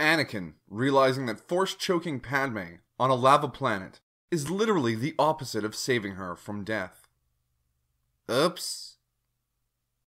Anakin realizing that force choking Padme on a lava planet is literally the opposite of saving her from death. Oops.